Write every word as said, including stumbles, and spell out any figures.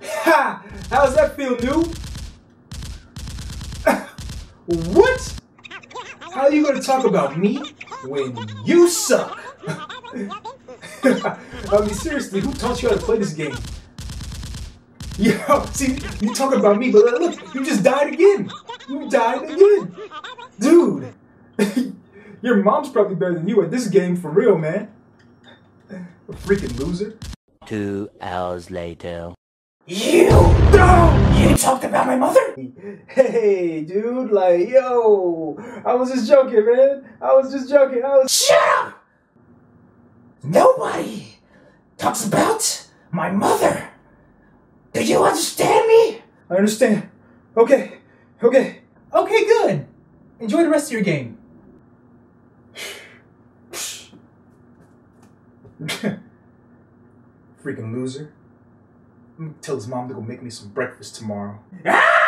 Ha! How's that feel, noob? What? How are you gonna talk about me when you suck? I mean, seriously, who taught you how to play this game? Yo, see, you talking about me, but look, you just died again. You died again. Dude, your mom's probably better than you at this game for real, man. A freaking loser. Two hours later. You! No! You talked about my mother? Hey, dude, like, yo, I was just joking, man. I was just joking. I was. Shut up! Nobody talks about my mother. Do you understand me? I understand. Okay, okay. Okay, good. Enjoy the rest of your game. Freaking loser. I'm gonna tell his mom to go make me some breakfast tomorrow. Ah!